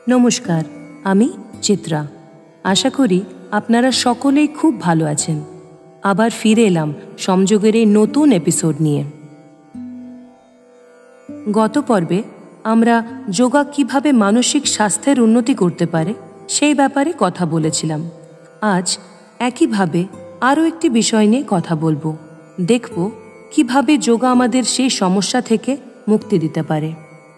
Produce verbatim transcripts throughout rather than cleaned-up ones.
নমস্কার, আমি চিত্রা। আশা করি আপনারা সকলেই খুব ভালো আছেন। আবার ফিরে এলাম সংযোগের এই নতুন এপিসোড নিয়ে। গত পর্বে আমরা যোগা কিভাবে মানসিক স্বাস্থ্যের উন্নতি করতে পারে সেই ব্যাপারে কথা বলেছিলাম। আজ একইভাবে আরও একটি বিষয় নিয়ে কথা বলবো। দেখব কিভাবে যোগা আমাদের সেই সমস্যা থেকে মুক্তি দিতে পারে।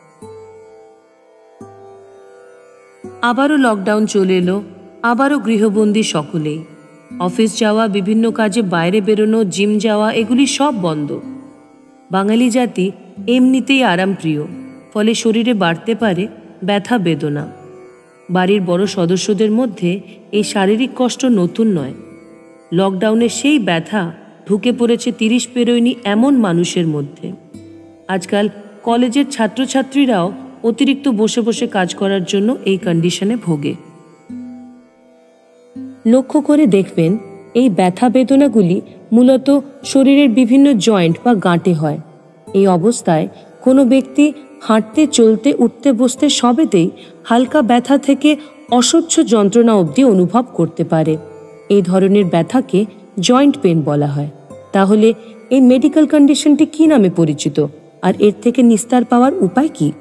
আবারও লকডাউন চলে এলো, আবারও গৃহবন্দী সকলেই। অফিস যাওয়া, বিভিন্ন কাজে বাইরে বেরোনো, জিম যাওয়া, এগুলি সব বন্ধ। বাঙালি জাতি এমনিতেই আরামপ্রিয়, ফলে শরীরে বাড়তে পারে ব্যথা বেদনা। বাড়ির বড় সদস্যদের মধ্যে এই শারীরিক কষ্ট নতুন নয়। লকডাউনে সেই ব্যথা ঢুকে পড়েছে তিরিশ পেরোয়নি এমন মানুষের মধ্যে। আজকাল কলেজের ছাত্রছাত্রীরাও অতিরিক্ত বসে বসে কাজ করার জন্য এই কন্ডিশনে ভোগে। লক্ষ্য করে দেখবেন এই ব্যথা বেদনাগুলি মূলত শরীরের বিভিন্ন জয়েন্ট বা গাঁটে হয়। এই অবস্থায় কোনো ব্যক্তি হাঁটতে, চলতে, উঠতে, বসতে সবেতেই হালকা ব্যথা থেকে অসহ্য যন্ত্রণা অবধি অনুভব করতে পারে। এই ধরনের ব্যথাকে জয়েন্ট পেন বলা হয়। তাহলে এই মেডিকেল কন্ডিশনটি কী নামে পরিচিত, আর এর থেকে নিস্তার পাওয়ার উপায় কী?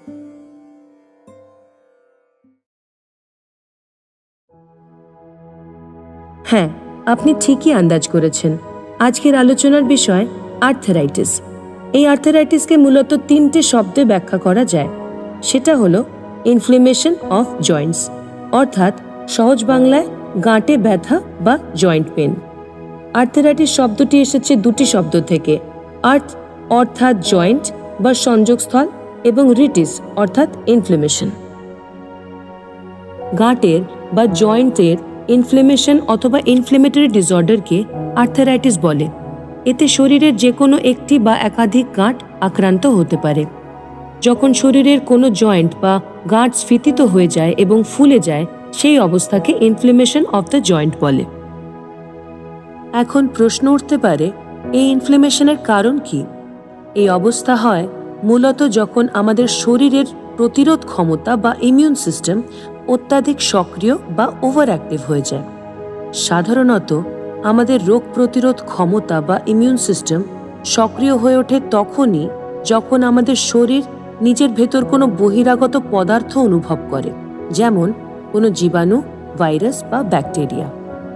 হ্যাঁ, আপনি ঠিকই আন্দাজ করেছেন। আজকের আলোচনার বিষয় আর্থারাইটিস। এই আর্থারাইটিসকে মূলত তিনটে শব্দে ব্যাখ্যা করা যায়। সেটা হলো ইনফ্লেমেশন অফ জয়েন্টস, অর্থাৎ সহজ বাংলায় গাঁটে ব্যথা বা জয়েন্ট পেন। আর্থারাইটিস শব্দটি এসেছে দুটি শব্দ থেকে, আর্থ অর্থাৎ জয়েন্ট বা সংযোগস্থল, এবং রিটিস অর্থাৎ ইনফ্লেমেশন। গাঁটের বা জয়েন্টের ইনফ্লেমেশন অথবা ইনফ্লেমেটরি ডিসঅর্ডারকে আর্থারাইটিস বলে। এতে শরীরের যে কোনো একটি বা একাধিক গাঁট আক্রান্ত হতে পারে। যখন শরীরের কোনো জয়েন্ট বা গাঁট স্ফীতিত হয়ে যায় এবং ফুলে যায়, সেই অবস্থাকে ইনফ্লেমেশন অফ দ্য জয়েন্ট বলে। এখন প্রশ্ন উঠতে পারে, এই ইনফ্লেমেশনের কারণ কি? এই অবস্থা হয় মূলত যখন আমাদের শরীরের প্রতিরোধ ক্ষমতা বা ইমিউন সিস্টেম অত্যাধিক সক্রিয় বা ওভার অ্যাক্টিভ হয়ে যায়। সাধারণত আমাদের রোগ প্রতিরোধ ক্ষমতা বা ইমিউন সিস্টেম সক্রিয় হয়ে ওঠে তখনই যখন আমাদের শরীর নিজের ভেতর কোনো বহিরাগত পদার্থ অনুভব করে, যেমন কোনো জীবাণু, ভাইরাস বা ব্যাকটেরিয়া।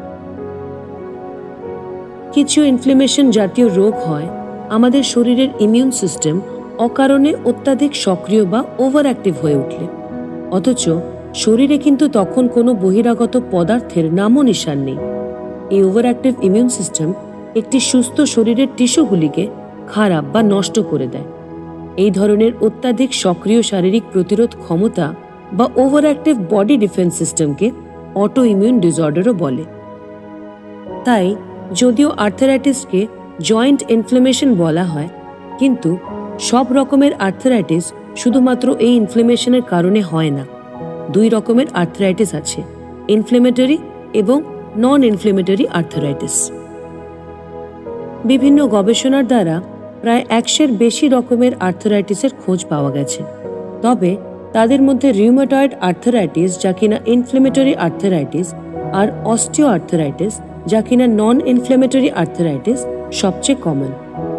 কিছু ইনফ্লেমেশন জাতীয় রোগ হয় আমাদের শরীরের ইমিউন সিস্টেম অকারণে অত্যাধিক সক্রিয় বা ওভার অ্যাক্টিভ হয়ে উঠলে, অথচ শরীরে কিন্তু তখন কোনো বহিরাগত পদার্থের নামও নিশান নেই। এই ওভার অ্যাক্টিভ ইমিউন সিস্টেম একটি সুস্থ শরীরের টিস্যুগুলিকে খারাপ বা নষ্ট করে দেয়। এই ধরনের অত্যাধিক সক্রিয় শারীরিক প্রতিরোধ ক্ষমতা বা ওভার অ্যাক্টিভ বডি ডিফেন্স সিস্টেমকে অটো ইমিউন ডিসঅর্ডারও বলে। তাই যদিও আর্থারাইটিসকে জয়েন্ট ইনফ্লেমেশন বলা হয়, কিন্তু সব রকমের আর্থারাইটিস শুধুমাত্র এই ইনফ্লেমেশনের কারণে হয় না। দুই রকমের আর্থারাইটিস আছে, ইনফ্লেমেটরি এবং নন ইনফ্লেমেটরি আর্থারাইটিস। বিভিন্ন গবেষণার দ্বারা প্রায় একশের বেশি রকমের আর্থারাইটিসের খোঁজ পাওয়া গেছে। তবে তাদের মধ্যে রিউমেটয়েড আর্থারাইটিস, যা কিনা ইনফ্লেমেটরি আর্থারাইটিস, আর অস্টিও আর্থারাইটিস, যা কিনা নন ইনফ্লেমেটরি আর্থারাইটিস, সবচেয়ে কমন।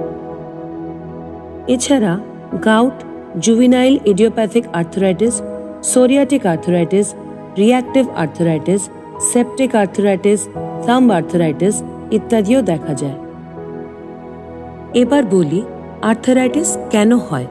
এছাড়া gout, juvenile idiopathic arthritis, psoriatic arthritis, reactive arthritis, septic arthritis, thumb arthritis ইত্যাদিও দেখা যায়। এবার বলি আর্থারাইটিস কেন হয়।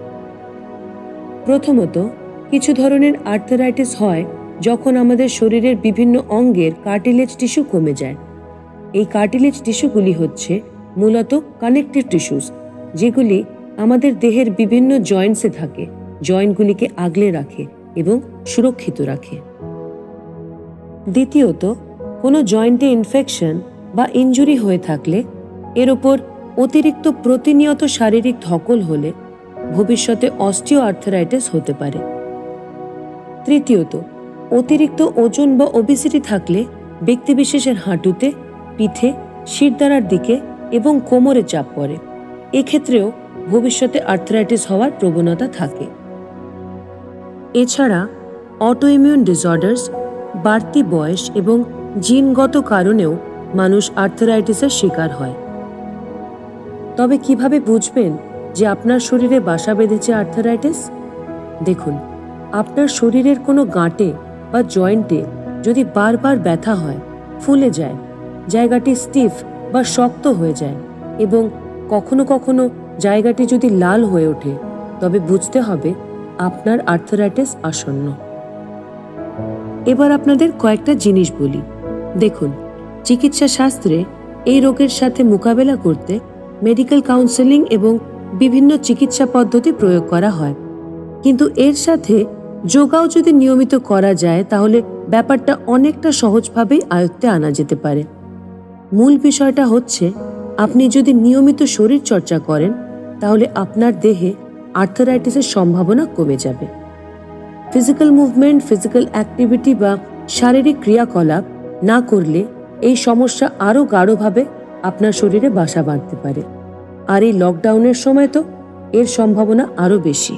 প্রথমত, কিছু ধরনের আর্থারাইটিস হয় যখন আমাদের শরীরের বিভিন্ন অঙ্গের কার্টিলেজ টিস্যু কমে যায়। এই কার্টিলেজ টিস্যুগুলি হচ্ছে মূলত কানেকটিভ টিস্যুস, যেগুলি আমাদের দেহের বিভিন্ন জয়েন্টসে থাকে, জয়েন্টগুলিকে আগলে রাখে এবং সুরক্ষিত রাখে। দ্বিতীয়ত, কোনো জয়েন্টে ইনফেকশন বা ইনজুরি হয়ে থাকলে এর ওপর অতিরিক্ত প্রতিনিয়ত শারীরিক ধকল হলে ভবিষ্যতে অস্টিও আর্থারাইটিস হতে পারে। তৃতীয়ত, অতিরিক্ত ওজন বা ওবেসিটি থাকলে ব্যক্তিবিশেষের হাঁটুতে, পিঠে, শিরদাঁড়ার দিকে এবং কোমরে চাপ পড়ে। এক্ষেত্রেও ভবিষ্যতে আর্থারাইটিস হওয়ার প্রবণতা থাকে। এছাড়া অটোইমিউন ডিসঅর্ডার্স, বাড়তি বয়স এবং জিনগত কারণেও মানুষ আর্থারাইটিসের শিকার হয়। তবে কিভাবে বুঝবেন যে আপনার শরীরে বাসা বেঁধেছে আর্থারাইটিস? দেখুন, আপনার শরীরের কোনো গাঁটে বা জয়েন্টে যদি বারবার ব্যথা হয়, ফুলে যায়, জায়গাটি স্টিফ বা শক্ত হয়ে যায় এবং কখনো কখনো জায়গাটি যদি লাল হয়ে ওঠে, তবে বুঝতে হবে আপনার আর্থারাইটিস আসন্ন। এবার আপনাদের কয়েকটা জিনিস বলি। দেখুন, চিকিৎসা শাস্ত্রে এই রোগের সাথে মোকাবেলা করতে মেডিকেল কাউন্সেলিং এবং বিভিন্ন চিকিৎসা পদ্ধতি প্রয়োগ করা হয়, কিন্তু এর সাথে যোগাও যদি নিয়মিত করা যায় তাহলে ব্যাপারটা অনেকটা সহজভাবেই আয়ত্তে আনা যেতে পারে। মূল বিষয়টা হচ্ছে, আপনি যদি নিয়মিত শরীর চর্চা করেন তাহলে আপনার দেহে আর্থারাইটিসের সম্ভাবনা কমে যাবে। ফিজিক্যাল মুভমেন্ট, ফিজিক্যাল অ্যাক্টিভিটি বা শারীরিক ক্রিয়াকলাপ না করলে এই সমস্যা আরও গাঢ়ভাবে আপনার শরীরে বাসা বাঁধতে পারে। আর এই লকডাউনের সময় তো এর সম্ভাবনা আরও বেশি।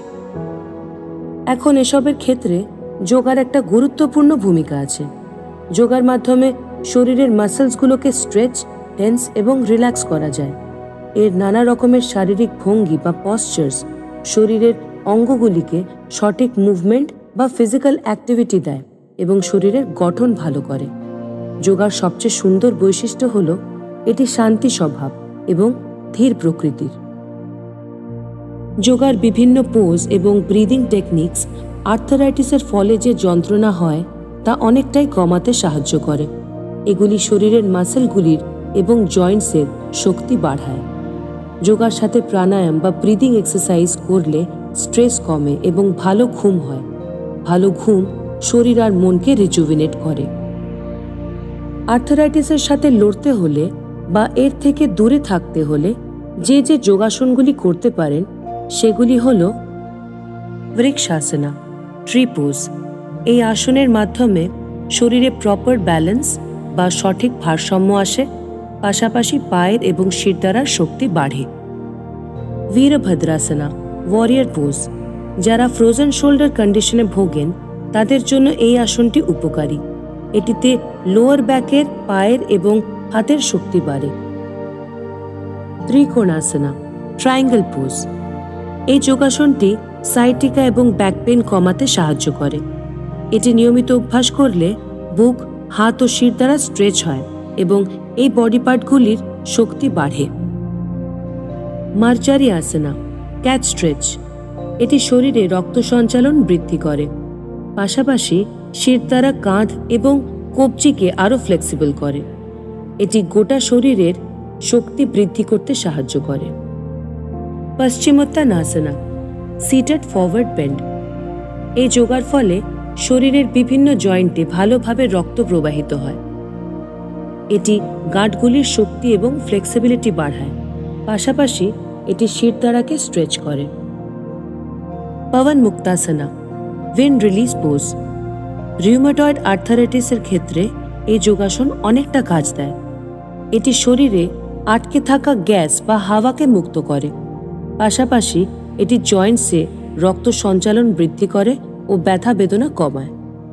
এখন এসবের ক্ষেত্রে যোগার একটা গুরুত্বপূর্ণ ভূমিকা আছে। যোগার মাধ্যমে শরীরের মাসেলসগুলোকে স্ট্রেচ, টেন্স এবং রিল্যাক্স করা যায়। এর নানা রকমের শারীরিক ভঙ্গি বা পশ্চার্স শরীরের অঙ্গগুলিকে সঠিক মুভমেন্ট বা ফিজিক্যাল অ্যাক্টিভিটি দেয় এবং শরীরের গঠন ভালো করে। যোগার সবচেয়ে সুন্দর বৈশিষ্ট্য হল এটি শান্তি স্বভাব এবং ধীর প্রকৃতির। যোগার বিভিন্ন পোজ এবং ব্রিদিং টেকনিক্স আর্থারাইটিসের ফলে যে যন্ত্রণা হয় তা অনেকটাই কমাতে সাহায্য করে। এগুলি শরীরের মাসেলগুলির এবং জয়েন্টসের শক্তি বাড়ায়। যোগার সাথে প্রাণায়াম বা ব্রিদিং এক্সারসাইজ করলে স্ট্রেস কমে এবং ভালো ঘুম হয়। ভালো ঘুম শরীর আর মনকে রিজুভিনেট করে। আর্থারাইটিসের সাথে লড়তে হলে বা এর থেকে দূরে থাকতে হলে যে যে যোগাসনগুলি করতে পারেন সেগুলি হল বৃক্ষাসনা, ট্রি পোজ। এই আসনের মাধ্যমে শরীরে প্রপার ব্যালেন্স বা সঠিক ভারসাম্য আসে, পাশাপাশি পায়ের এবং শিরদাঁড়ার শক্তি বাড়ে। Virabhadrasana, warrior pose. যারা ফ্রোজেন শোল্ডার কন্ডিশনে ভোগেন তাদের জন্য এই আসনটি উপকারী। এটিতে লোয়ার ব্যাকের, পায়ের এবং হাতের শক্তি বাড়ে। Trikonasana, triangle pose. এই যোগাসনটি সাইটিকা এবং ব্যাক পেইন কমাতে সাহায্য করে। এটি নিয়মিত অভ্যাস করলে বুক, হাত ও শির দ্বারা স্ট্রেচ হয় এবং এই বডি পার্টগুলির শক্তি বাড়ে। Marjariasana, cat stretch. এটি শরীরে রক্ত সঞ্চালন বৃদ্ধি করে, পাশাপাশি শির দ্বারা কাঁধ এবং কবজিকে আরও ফ্লেক্সিবল করে। এটি গোটা শরীরের শক্তি বৃদ্ধি করতে সাহায্য করে। Paschimottanasana, seated forward bend. এই যোগার ফলে শরীরের বিভিন্ন জয়েন্টে ভালোভাবে রক্ত প্রবাহিত হয়। এটি গাঁটগুলির শক্তি এবং ফ্লেক্সিবিলিটি বাড়ায়, পাশাপাশি এটি শিরদাঁড়াকে স্ট্রেচ করে। Pawanmuktasana, wind release pose. Rheumatoid আর্থারাইটিসের ক্ষেত্রে এই যোগাসন অনেকটা কাজ দেয়। এটি শরীরে আটকে থাকা গ্যাস বা হাওয়াকে মুক্ত করে, পাশাপাশি এটি জয়েন্টসে রক্ত সঞ্চালন বৃদ্ধি করে ও ব্যথা বেদনা কমায়।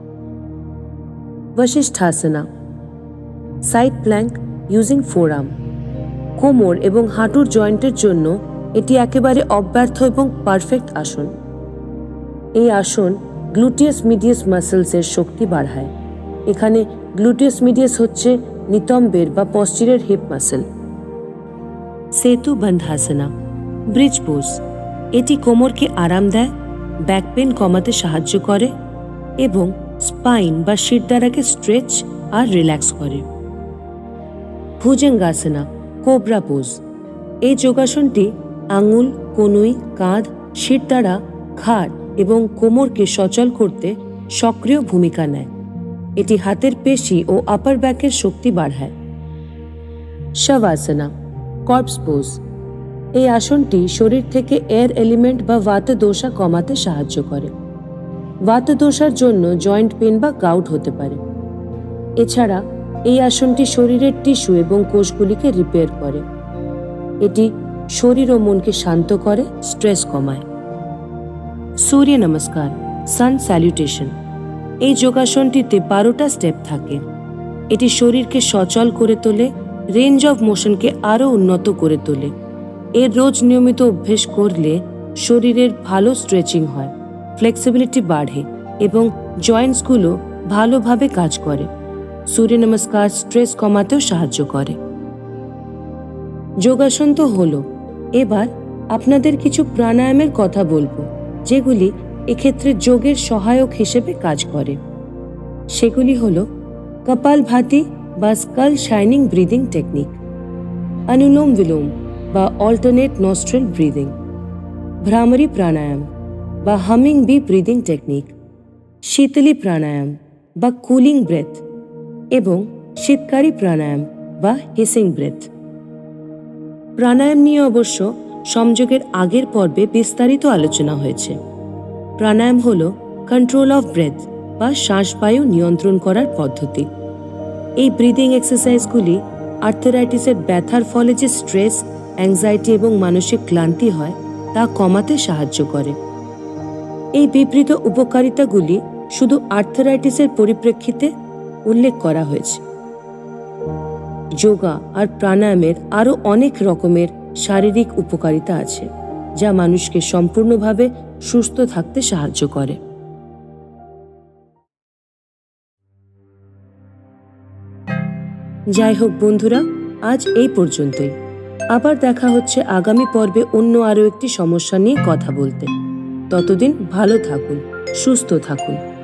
Vasisthasana, side plank using forearm. কোমর এবং হাঁটুর জয়েন্টের জন্য এটি একেবারে অব্যর্থ এবং পারফেক্ট আসন। এই আসন গ্লুটিয়াস মিডিয়াস মাসেলসের শক্তি বাড়ায়। এখানে গ্লুটিয়াস মিডিয়াস হচ্ছে নিতম্বের বা পশ্চিরের হিপ মাসেল। সেতু বন্ধাসনা, ব্রিজ পোজ। এটি কোমরকে আরাম দেয়, ব্যাক পেন কমাতে সাহায্য করে এবং স্পাইন বা শিরদাঁড়াকে স্ট্রেচ আর রিল্যাক্স করে। Bhujangasana, cobra pose. এই যোগাসনটি আঙুল, কনুই, কাঁধ, শিরদাঁড়া, ঘাড় এবং কোমরকে সচল করতে সক্রিয় ভূমিকা নেয়। এটি হাতের পেশি ও আপার ব্যাকের শক্তি বাড়ায়। Shavasana, corpse pose. এই আসনটি শরীর থেকে এয়ার এলিমেন্ট বা বাতদোষা কমাতে সাহায্য করে। বাতদোষার জন্য জয়েন্ট পেন বা গাউট হতে পারে। এছাড়া এই আসনটি শরীরের টিস্যু এবং কোষগুলিকে রিপেয়ার করে। এটি শরীর ও মনকে শান্ত করে, স্ট্রেস কমায়। সূর্য নমস্কার, সান স্যালুটেশন। এই যোগাসনটিতে বারোটা স্টেপ থাকে। এটি শরীরকে সচল করে তোলে, রেঞ্জ অফ মোশনকে আরও উন্নত করে তোলে। এর রোজ নিয়মিত অভ্যেস করলে শরীরের ভালো স্ট্রেচিং হয়, ফ্লেক্সিবিলিটি বাড়ে এবং জয়েন্টসগুলো ভালোভাবে কাজ করে। সূর্য নমস্কার স্ট্রেস কমাতেও সাহায্য করে। যোগাসন তো হলো, এবার আপনাদের কিছু প্রাণায়ামের কথা বলবো যেগুলি এক্ষেত্রে যোগের সহায়ক হিসেবে কাজ করে। সেগুলি হলো কপালভাতি বা skull shining breathing technique, Anulom Vilom বা alternate nostril breathing, Bhramari pranayama বা humming bee breathing technique, Sheetali pranayama বা কুলিং ব্রেথ এবং শীতকারী প্রাণায়াম বা হিসিং ব্রেথ। প্রাণায়াম নিয়ে অবশ্য সমযোগের আগের পর্বে বিস্তারিত আলোচনা হয়েছে। প্রাণায়াম হল কন্ট্রোল অফ ব্রেথ বা শ্বাসবায়ু নিয়ন্ত্রণ করার পদ্ধতি। এই ব্রিদিং এক্সারসাইজগুলি আর্থারাইটিসের ব্যথার ফলে যে স্ট্রেস, অ্যাংজাইটি এবং মানসিক ক্লান্তি হয় তা কমাতে সাহায্য করে। এই বিবৃত উপকারিতাগুলি শুধু আর্থারাইটিসের পরিপ্রেক্ষিতে উল্লেখ করা হয়েছে। যোগা আর প্রাণায়ামের আরও অনেক রকমের শারীরিক উপকারিতা আছে যা মানুষকে সম্পূর্ণভাবে সুস্থ থাকতে সাহায্য করে। যাই হোক বন্ধুরা, আজ এই পর্যন্তই। আবার দেখা হচ্ছে আগামী পর্বে অন্য আরও একটি সমস্যা নিয়ে কথা বলতে। ততদিন ভালো থাকুন, সুস্থ থাকুন।